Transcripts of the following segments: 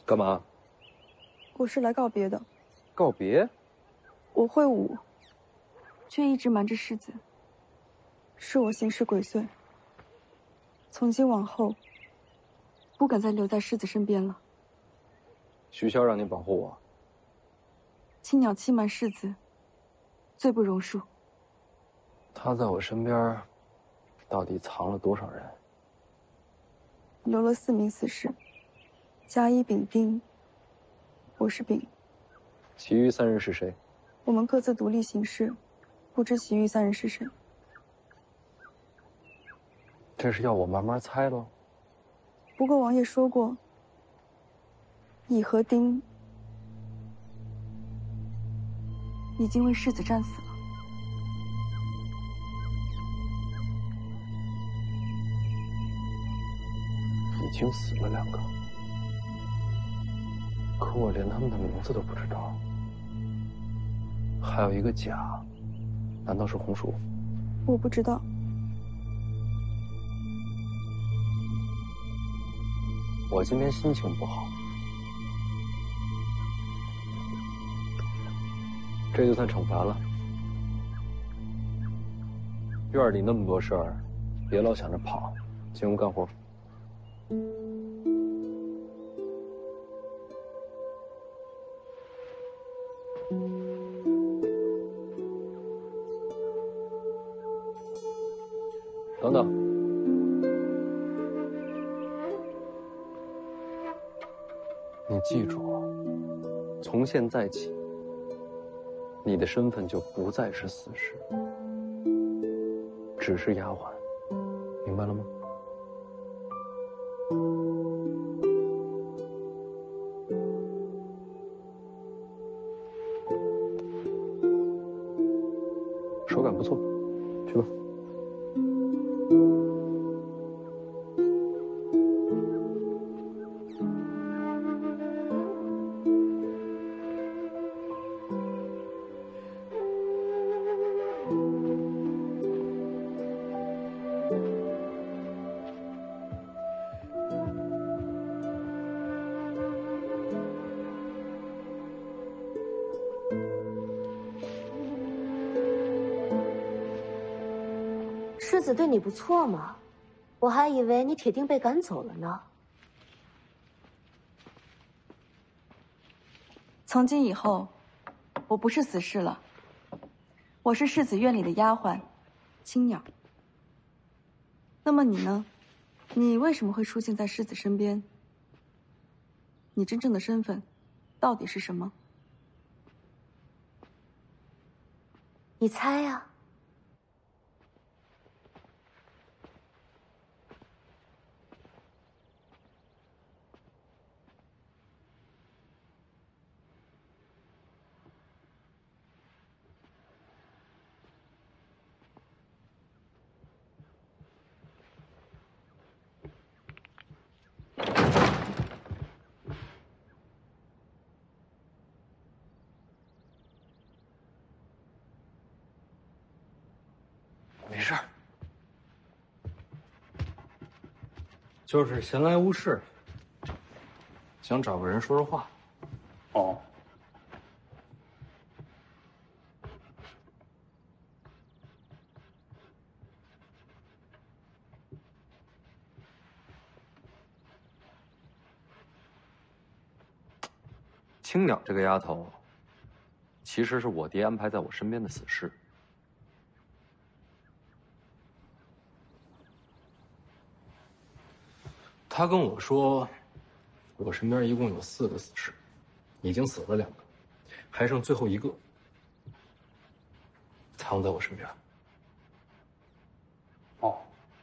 干嘛？ 我是来告别的。 告别？ 我会武，却一直瞒着世子。是我行事鬼祟。从今往后，不敢再留在世子身边了。 徐骁让你保护我。 青鸟欺瞒世子，罪不容恕。 他在我身边，到底藏了多少人？ 留了4名死士，甲乙丙丁。我是丙。 其余3人是谁？ 我们各自独立行事，不知其余3人是谁。 这是要我慢慢猜喽。 不过王爷说过，乙和丁已经为世子战死了。 已经死了2个，可我连他们的名字都不知道。还有一个甲，难道是红薯？ 我不知道。 我今天心情不好，这就算惩罚了。院里那么多事儿，别老想着跑，进屋干活。等等，你记住，从现在起，你的身份就不再是死士，只是丫鬟，明白了吗？手感不错，去吧。 世子对你不错嘛，我还以为你铁定被赶走了呢。 从今以后，我不是死士了，我是世子院里的丫鬟，青鸟。那么你呢？你为什么会出现在世子身边？你真正的身份到底是什么？ 你猜呀。 没事儿，就是闲来无事，想找个人说说话。 哦， 青鸟这个丫头，其实是我爹安排在我身边的死士。他跟我说，我身边一共有4个死士，已经死了2个，还剩最后1个，藏在我身边。 哦，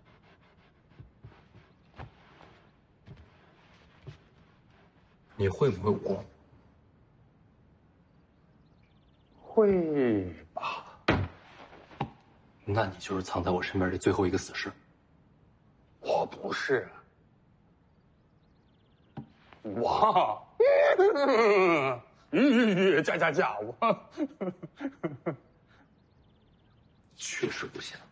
你会不会武功？ 会吧？ 那你就是藏在我身边的最后1个死士。 我不是。哇，加我， 确实不像。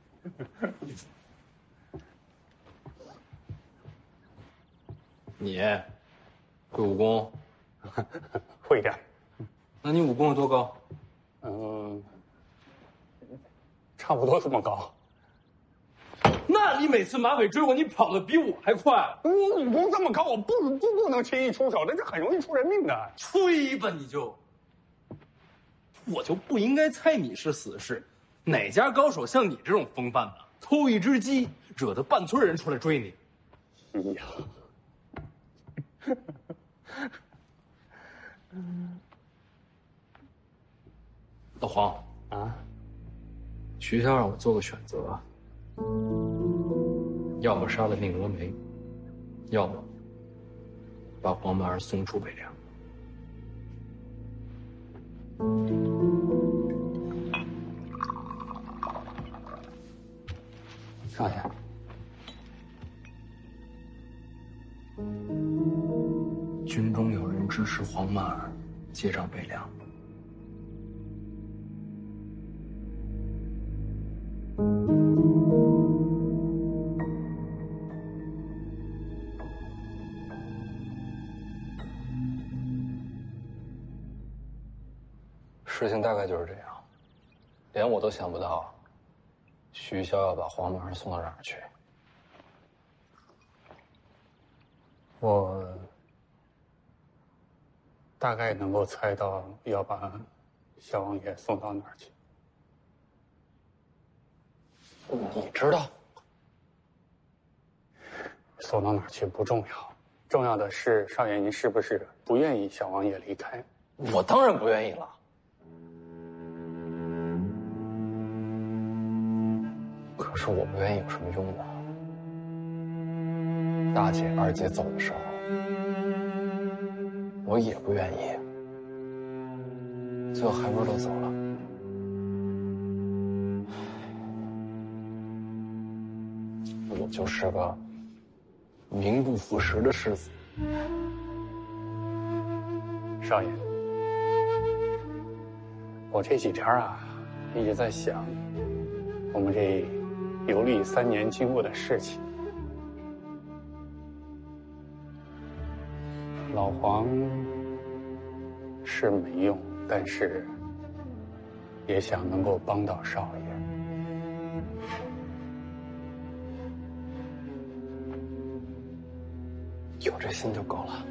你会武功？ 会一点。 那你武功有多高？ 差不多这么高。 那你每次马尾追我，你跑得比我还快。 我武功这么高，我不能轻易出手的，这很容易出人命的。 吹吧你就！我就不应该猜你是死士。哪家高手像你这种风范的？偷一只鸡，惹得半村人出来追你。 哎呀， 老黄啊， 徐骁让我做个选择，要么杀了宁峨眉，要么把黄满儿送出北凉。 少爷， 军中有人支持黄满儿接掌北凉。事情大概就是这样，连我都想不到，徐骁要把黄满儿送到哪儿去。 我大概能够猜到要把小王爷送到哪儿去。 你知道？ 送到哪儿去不重要，重要的是少爷您是不是不愿意小王爷离开？ 我当然不愿意了。可是我不愿意有什么用呢？大姐、二姐走的时候，我也不愿意，最后还不是都走了。我就是个名不副实的世子。 少爷，我这几天啊，一直在想我们这游历3年经过的事情。老黄是没用，但是也想能够帮到少爷。 有这心就够了。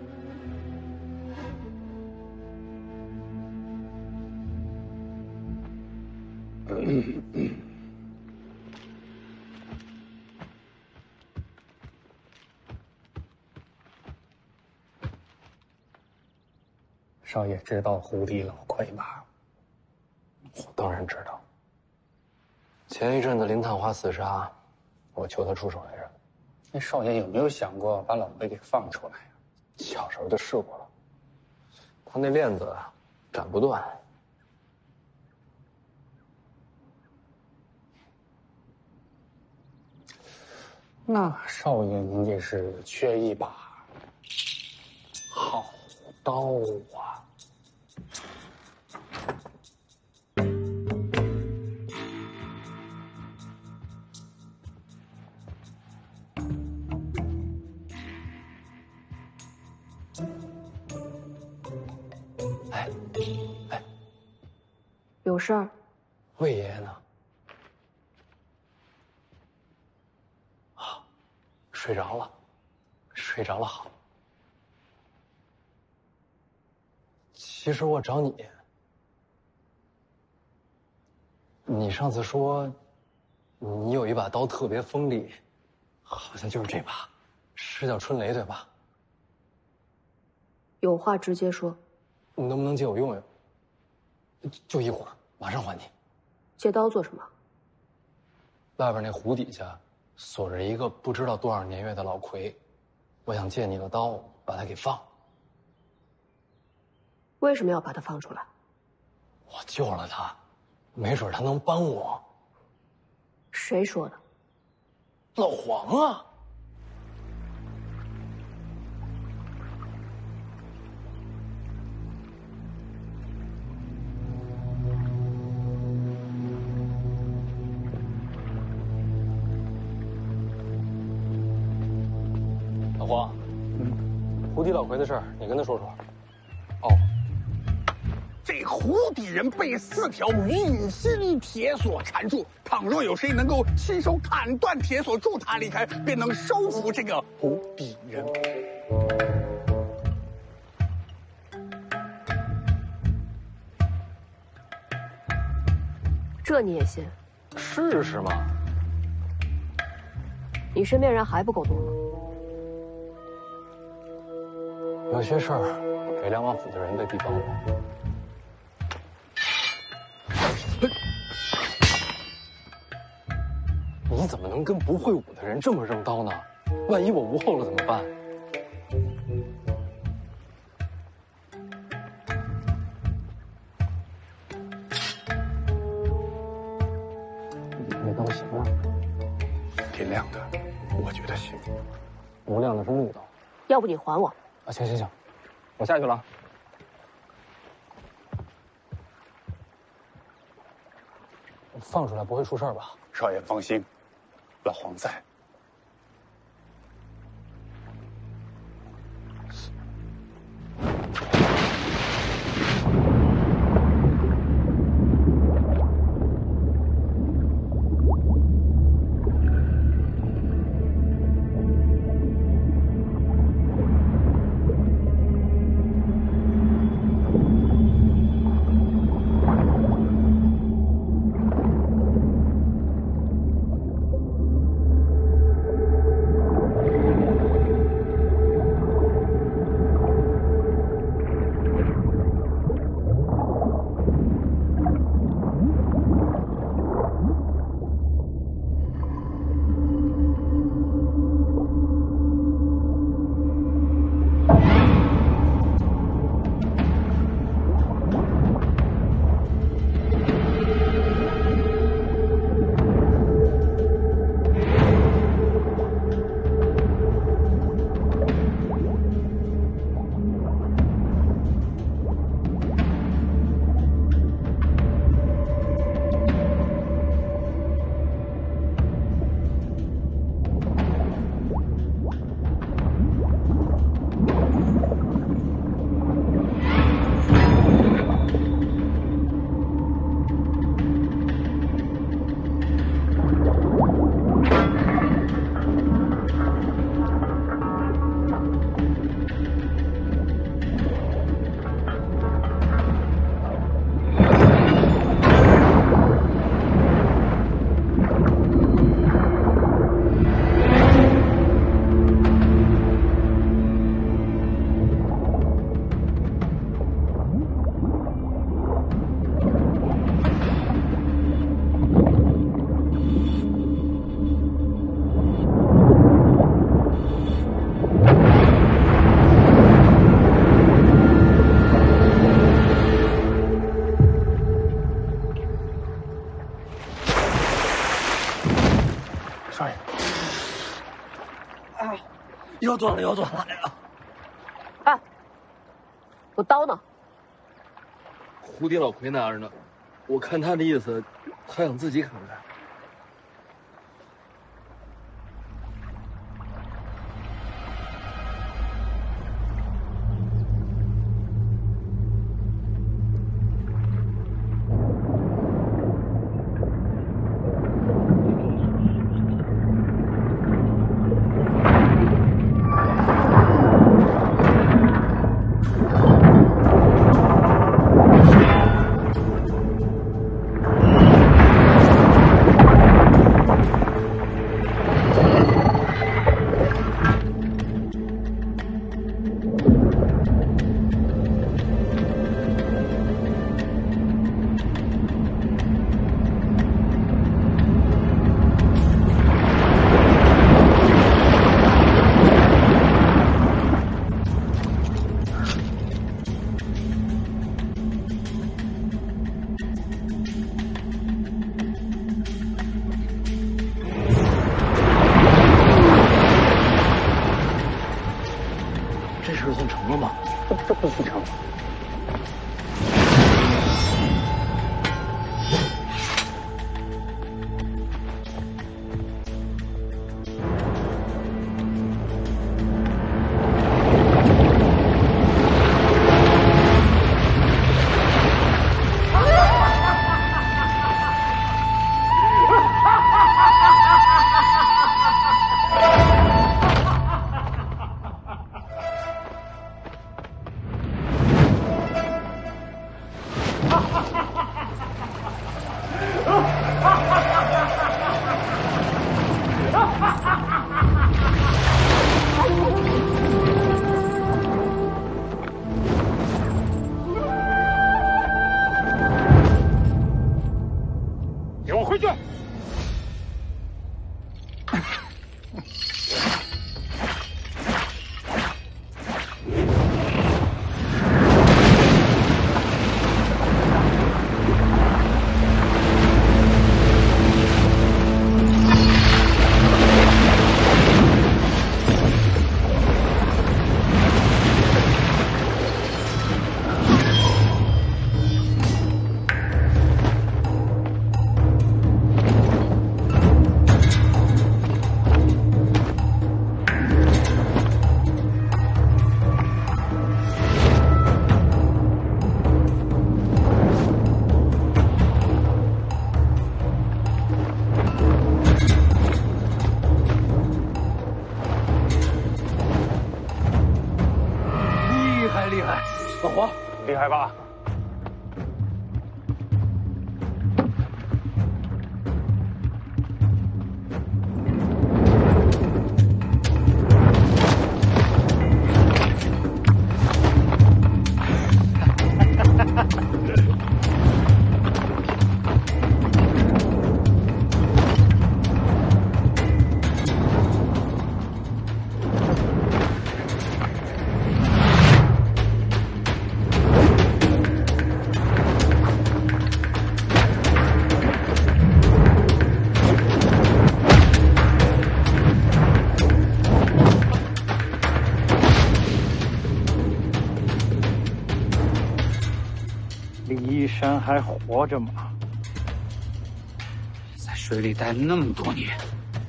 少爷知道胡地老亏吧？ 我当然知道。前一阵子林探花刺杀，我求他出手来着。 那少爷有没有想过把老贝给放出来呀？ 小时候就试过了，他那链子斩不断。 那少爷您这是缺一把好刀啊！ 哎， 有事儿？ 魏爷爷呢？啊，睡着了，睡着了好。其实我找你，你上次说你有一把刀特别锋利，好像就是这把，是叫春雷对吧？ 有话直接说。 你能不能借我用用？就一会儿，马上还你。 借刀做什么？ 外边那湖底下锁着一个不知道多少年月的老魁，我想借你的刀把他给放。 为什么要把他放出来？ 我救了他，没准他能帮我。 谁说的？ 老黄啊！ 胡迪老魁的事儿，你跟他说说。 哦，这胡底人被4条运心铁锁缠住，倘若有谁能够亲手砍断铁锁，助他离开，便能收服这个胡底人。 这你也信？ 试试嘛。 你身边人还不够多吗？ 有些事儿，北凉王府的人未必帮我。你怎么能跟不会武的人这么扔刀呢？万一我无后了怎么办？那刀行吗？ 挺亮的，我觉得行。 不亮的是木刀。 要不你还我？ 啊，行，我下去了。放出来不会出事吧？ 少爷放心，老黄在。 腰断了！ 哎，我刀呢？ 胡迪老魁拿着呢，我看他的意思，他想自己砍开。 给我回去！ 老黄， 厉害吧？ 山还活着吗？在水里待那么多年，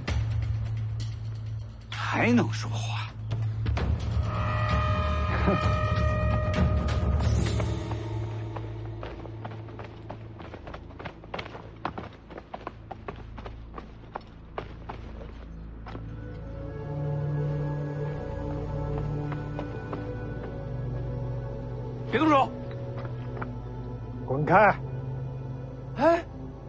还能说话？哼！ 别动手！ 滚开！ 哎，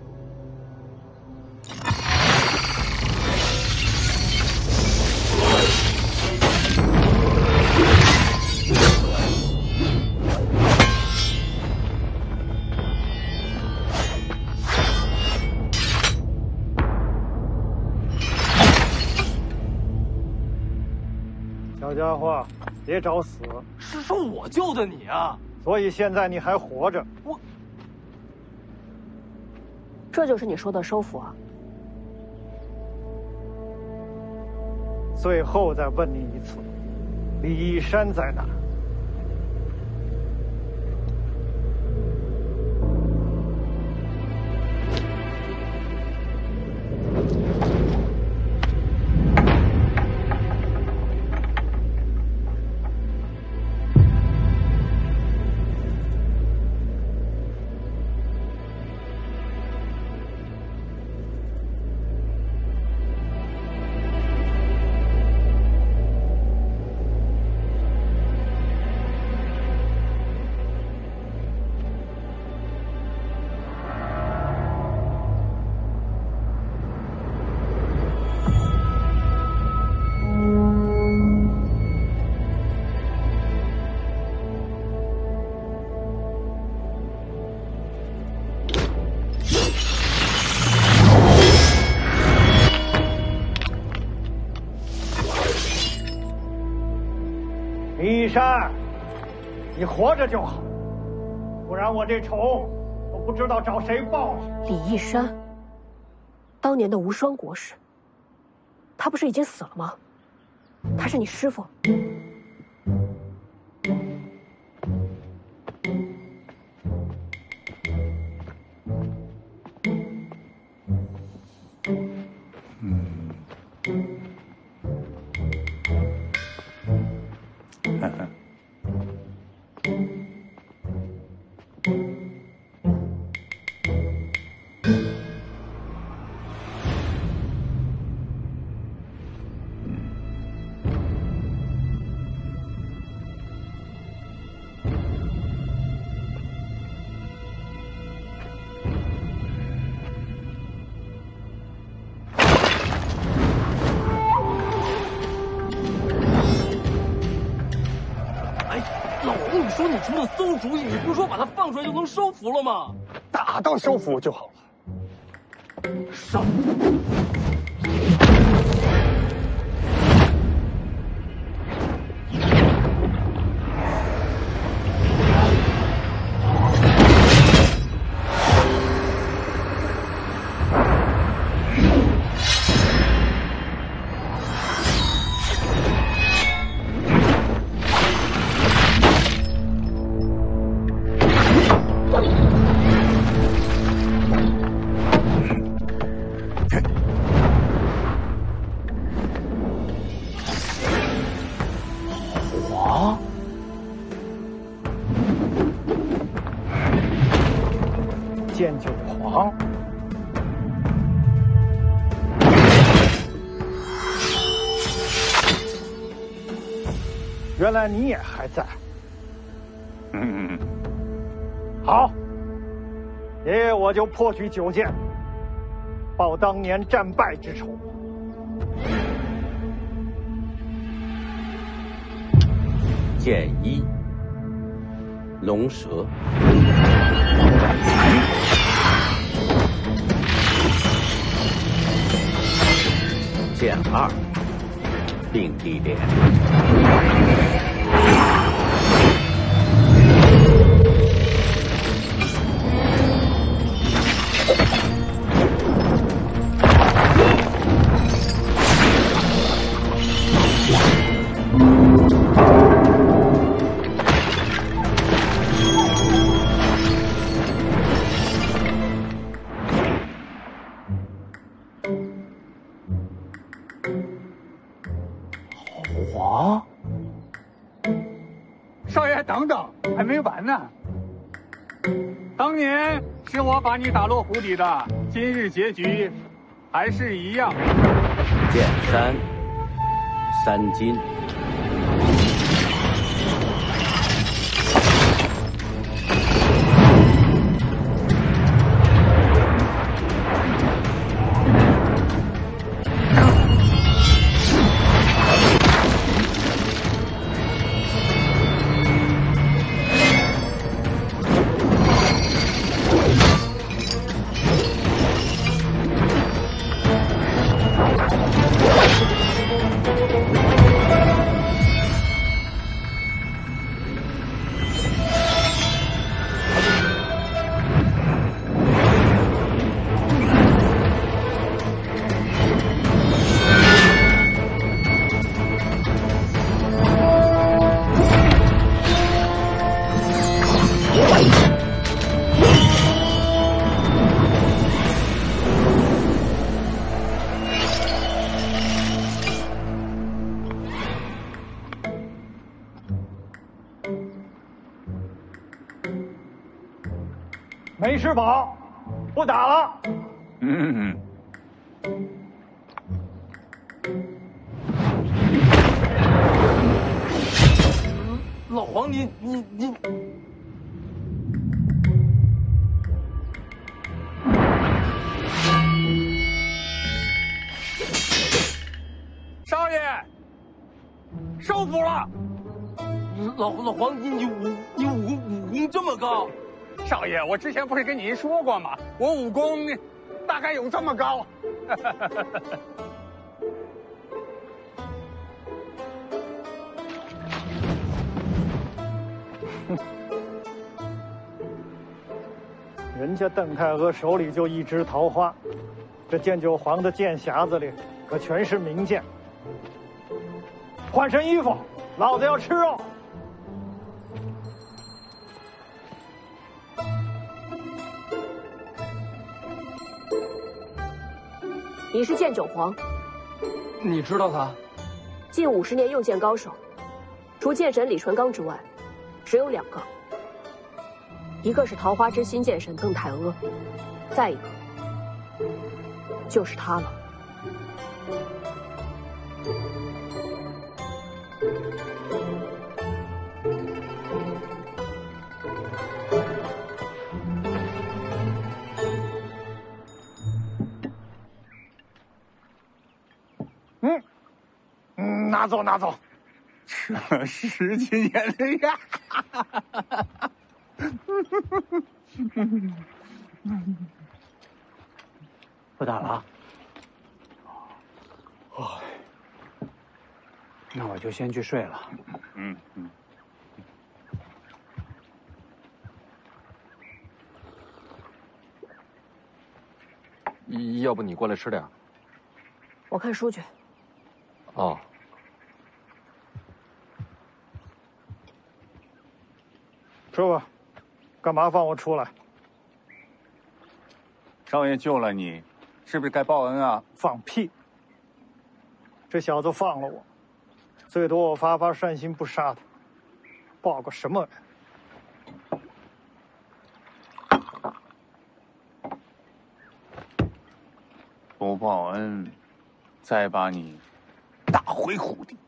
小家伙，别找死！ 是说我救的你啊！ 所以现在你还活着。 我。 这就是你说的收服啊！ 最后再问你一次，李义山在哪？李义山，你活着就好，不然我这仇都不知道找谁报去。 李义山，当年的无双国师，他不是已经死了吗？他是你师父。 顿馊主意，你不是说把他放出来就能收服了吗？ 打到收服就好了。 上！ 剑九皇，原来你也还在。好，爷爷我就破取九剑，报当年战败之仇。 剑一，龙蛇。剑二，并蒂莲。 皇，少爷等等，还没完呢。当年是我把你打落湖底的，今日结局还是一样。 剑三，三金。 没吃饱，不打了。 老黄，你， 少爷，收服了。 老黄，你武功这么高？ 少爷，我之前不是跟您说过吗？我武功大概有这么高。 人家邓太阿手里就一支桃花，这剑九皇的剑匣子里可全是名剑。换身衣服，老子要吃肉。 你是剑九皇， 你知道他？ 近50年用剑高手，除剑神李纯刚之外，只有2个，一个是桃花之心剑神邓太阿，再一个就是他了。 拿走，这10几年的呀！ 不打了。 哦，那我就先去睡了。 要不你过来吃点？ 我看书去。 哦。 说吧，干嘛放我出来？ 少爷救了你，是不是该报恩啊？ 放屁！这小子放了我，最多我发发善心不杀他，报个什么恩？ 不报恩，再把你打回虎地。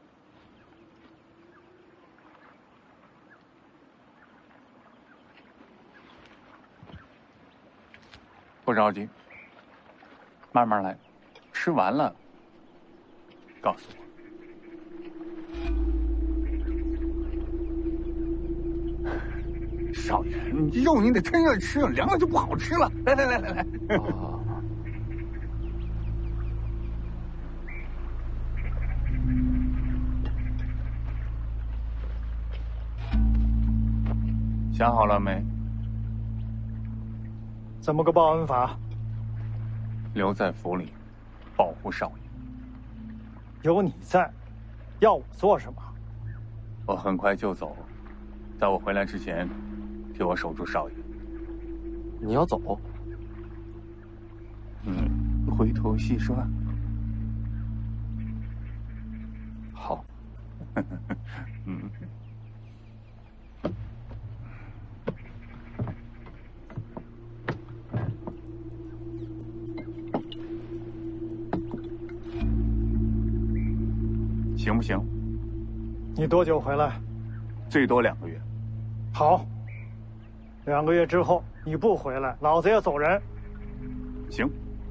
不着急，慢慢来，吃完了告诉我。少爷，你肉你得趁热吃，凉了就不好吃了。来。想好了没？ 怎么个报恩法？ 留在府里，保护少爷。 有你在，要我做什么？ 我很快就走，在我回来之前，替我守住少爷。 你要走？ 回头细说。 好。 行不行？ 你多久回来？ 最多2个月。 好，2个月之后你不回来，老子要走人。 行。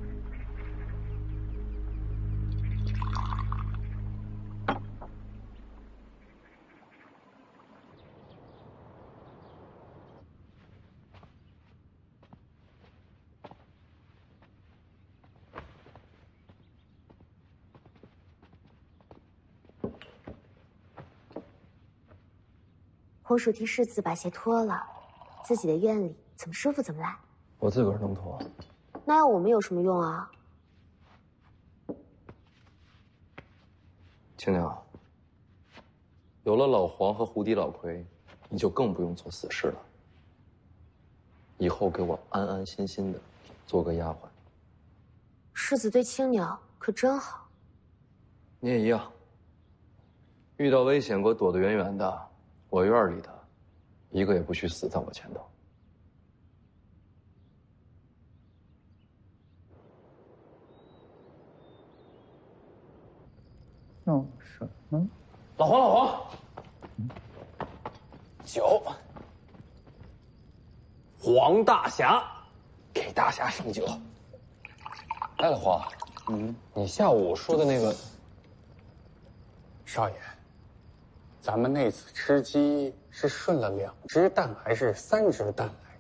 红薯替世子把鞋脱了，自己的院里怎么舒服怎么来。 我自个儿能脱。 那要我们有什么用啊？ 青鸟，有了老黄和胡迪老奎，你就更不用做死事了。以后给我安安心心的做个丫鬟。 世子对青鸟可真好。 你也一样。遇到危险给我躲得远远的。我院里的，一个也不许死在我前头。 弄什么？ 老黄，酒。黄大侠，给大侠上酒。 哎，老黄，你下午说的那个， 少爷，咱们那次吃鸡是顺了2只蛋还是3只蛋来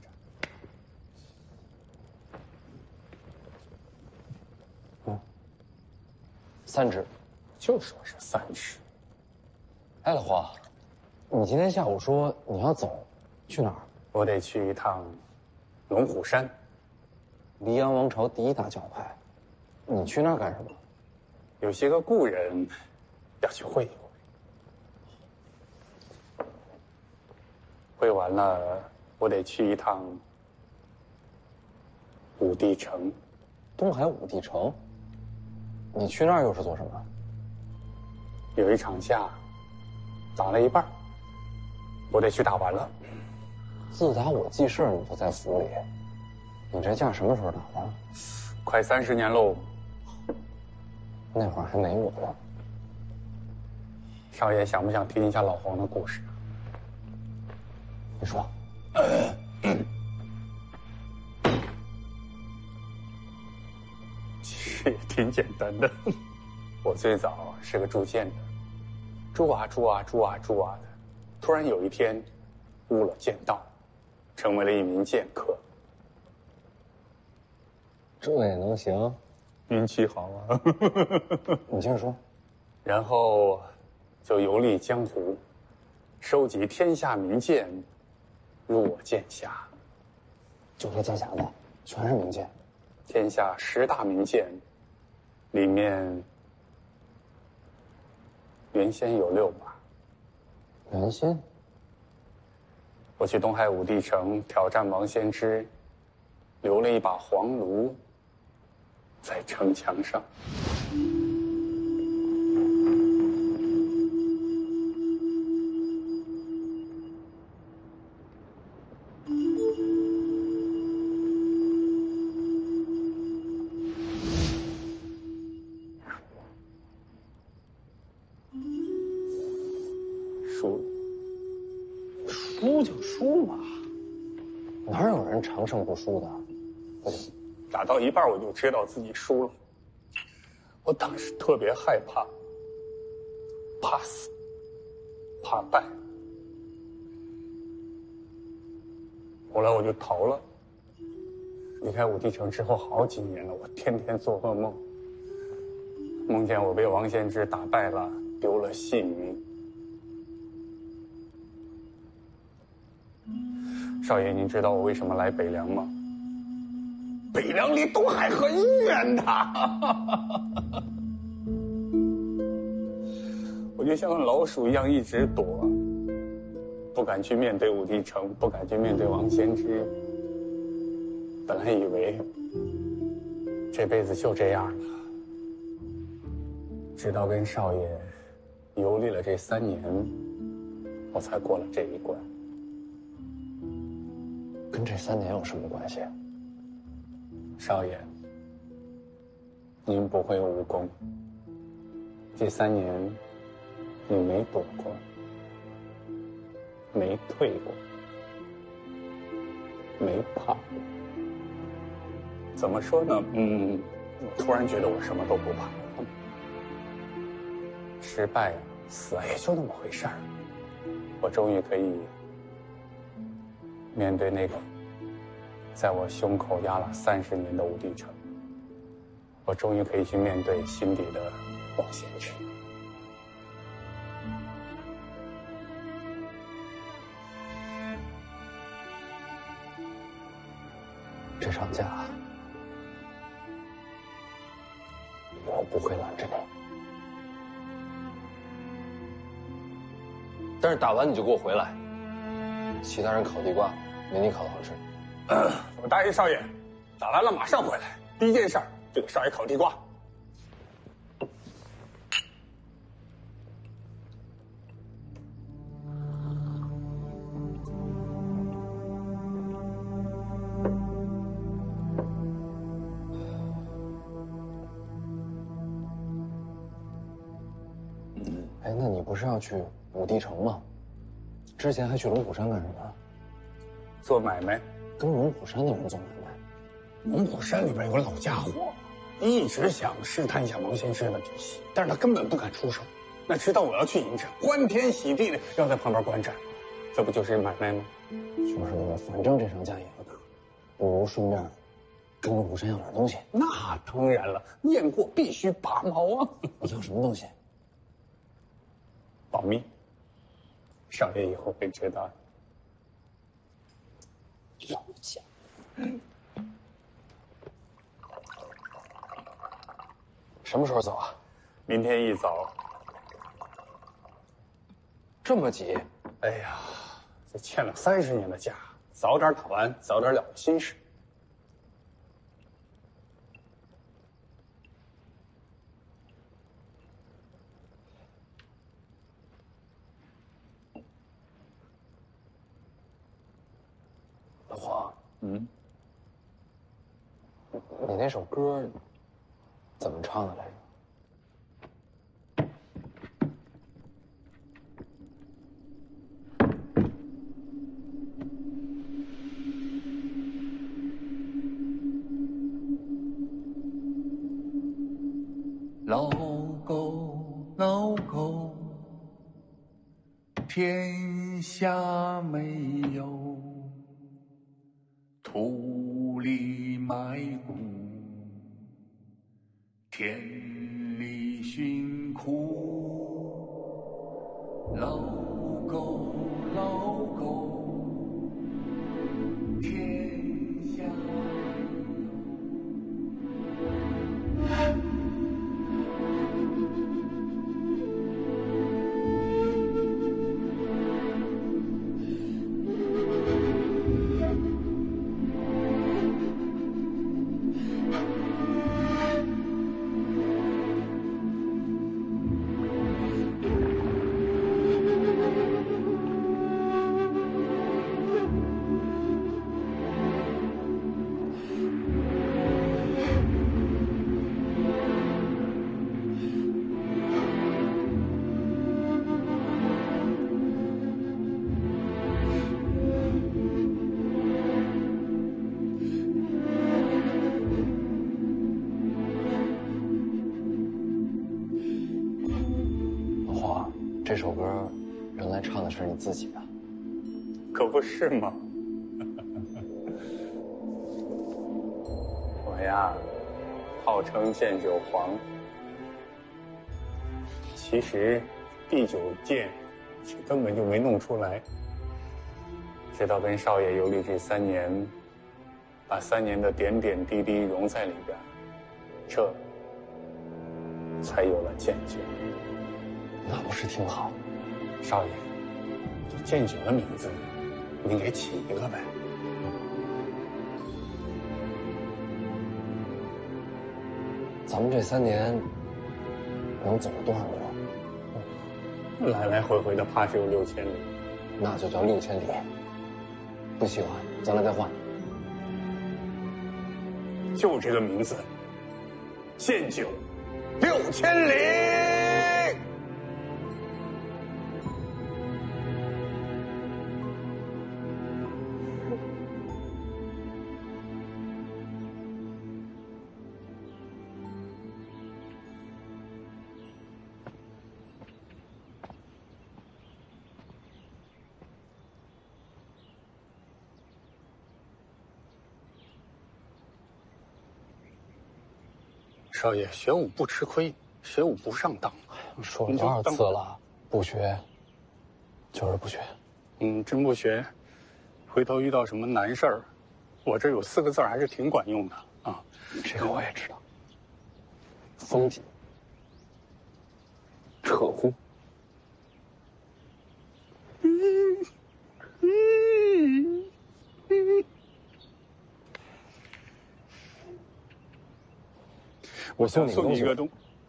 着 ？3只， 就说是3只。 哎，老黄，你今天下午说你要走，去哪儿？ 我得去一趟龙虎山， 黎阳王朝第1大教派。你去那儿干什么？ 有些个故人要去会一会。会完了，我得去一趟武帝城。 东海武帝城？你去那儿又是做什么？ 有一场架，打了一半，我得去打完了。 自打我记事你就在府里，你这架什么时候打的？ 快30年喽。 那会儿还没我呢。 少爷想不想听一下老黄的故事？ 你说。 其实也挺简单的。我最早是个铸剑的，铸啊铸啊铸啊铸啊的，突然有一天悟了剑道， 成为了一名剑客。 这也能行？ 运气好啊！ 你接着说。 然后就游历江湖，收集天下名剑，入我剑匣。 就这剑匣子，全是名剑。 天下10大名剑，里面原先有6把。 原先？ 我去东海武帝城挑战王仙芝，留了一把黄炉在城墙上。 输就输嘛，哪有人长胜不输的？不行， 打到一半我就知道自己输了。我当时特别害怕，怕死，怕败。后来我就逃了。离开武帝城之后好几年了，我天天做噩梦，梦见我被王献之打败了，丢了性命。少爷，您知道我为什么来北凉吗？北凉离东海很远的，我就像老鼠一样一直躲，不敢去面对武帝城，不敢去面对王献之。本来以为这辈子就这样了，直到跟少爷游历了这3年，我才过了这一关。 跟这3年有什么关系？ 少爷，您不会武功，这3年你没躲过，没退过，没怕过。怎么说呢？我突然觉得我什么都不怕。失败啊，死啊，也就那么回事儿。我终于可以面对那个在我胸口压了30年的武帝城，我终于可以去面对心底的王献之。 这场架，我不会拦着你。但是打完你就给我回来。其他人烤地瓜，没你烤的好吃。 我答应少爷，打完了马上回来。第一件事就给少爷烤地瓜。 哎，那你不是要去武帝城吗？之前还去龙虎山干什么？ 做买卖。 跟龙虎山的人做买卖。 龙虎山里边有个老家伙，一直想试探一下王献之的底细，但是他根本不敢出手。那知道我要去迎战，欢天喜地的要在旁边观战， 这不就是买卖吗？ 就是那个，反正这场架赢了，不如顺便跟龙虎山要点东西。 那当然了，验货必须拔毛啊！ 你要什么东西？ 保密，少爷以后会知道的。 老家。 什么时候走啊？ 明天一早。 这么急？ 哎呀，这欠了30年的假，早点打完，早点了心事。 老黄，你那首歌怎么唱的来着？ 老狗，老狗，天下没有土里埋骨，田里寻苦，老狗老狗，天下这首歌原来唱的是你自己的， 可不是吗？我呀，号称剑九皇，其实第9剑根本就没弄出来，直到跟少爷游历这3年，把3年的点点滴滴融在里边，这才有了剑九。 那不是挺好？ 少爷，这剑九的名字，您给起一个呗。 咱们这3年能走多少路？ 来来回回的，怕是有6000里。 那就叫6000里。不喜欢，将来再换。 就这个名字，剑九6000里。少爷，学武不吃亏，学武不上当。 说了多少次了，不学，就是不学。 真不学，回头遇到什么难事儿，我这有4个字还是挺管用的啊。 这个我也知道。风紧，扯呼。 我想送你一个东。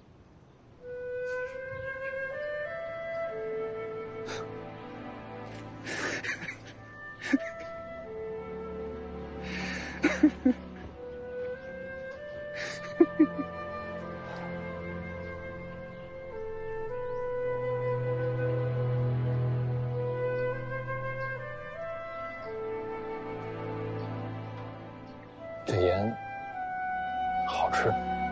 这盐好吃。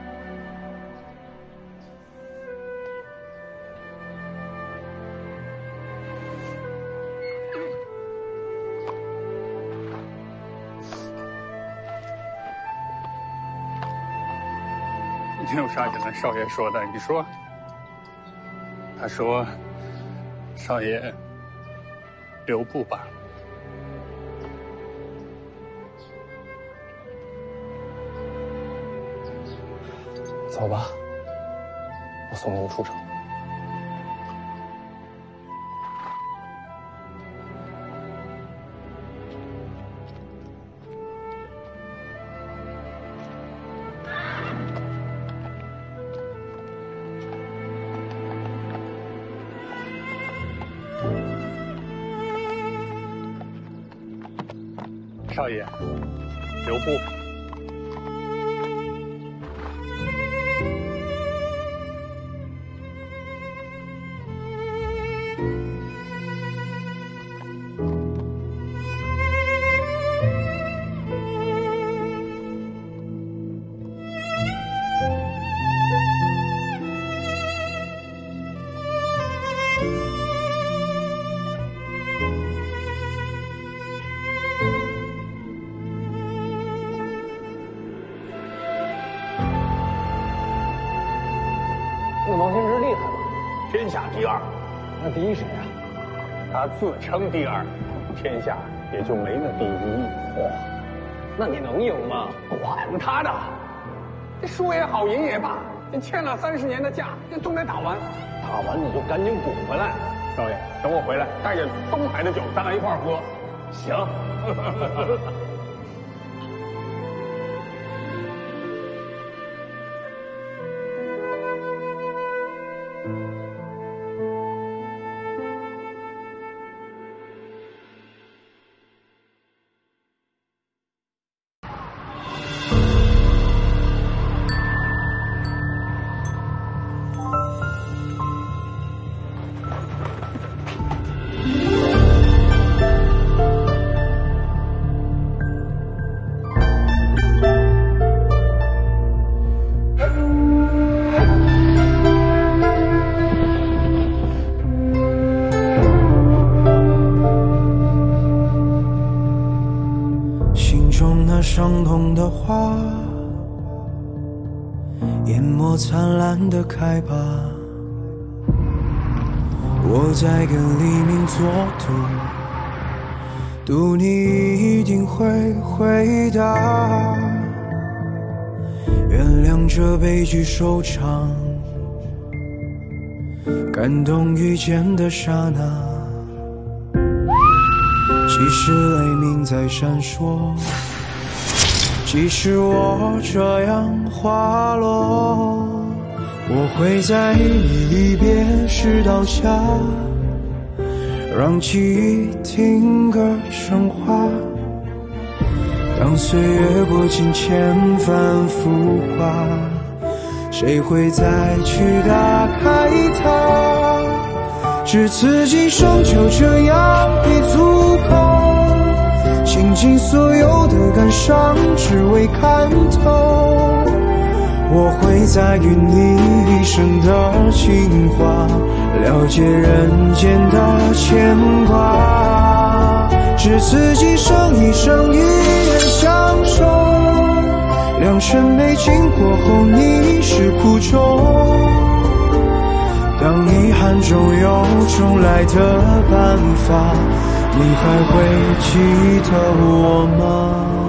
你有啥跟咱少爷说的？你说。他说：“少爷，留步吧。” 走吧，我送你们出城。 少爷，留步。 天下第二。 那第一谁啊？ 他自称第二，天下也就没了第一。 哇，那你能赢吗？ 管他的，这输也好，赢也罢，这欠了30年的架，这总得打完。 打完你就赶紧滚回来。 少爷，等我回来，带着东海的酒，咱俩一块儿喝。 行。 伤痛的花，淹没灿烂的开吧。我在跟黎明作赌，赌你一定会回答。原谅这悲剧收场，感动遇见的刹那。即使雷鸣在闪烁，即使我这样滑落，我会在你离别时倒下，让记忆听歌升华。当岁月过境千帆浮华，谁会再去打开它？只此今生就这样已足够，倾尽所有的感伤，只为看透。我会在与你一生的情话，了解人间的牵挂。只此今生一生一人相守，良辰美景过后你是苦衷。当遗憾中有重来的办法，你还会记得我吗？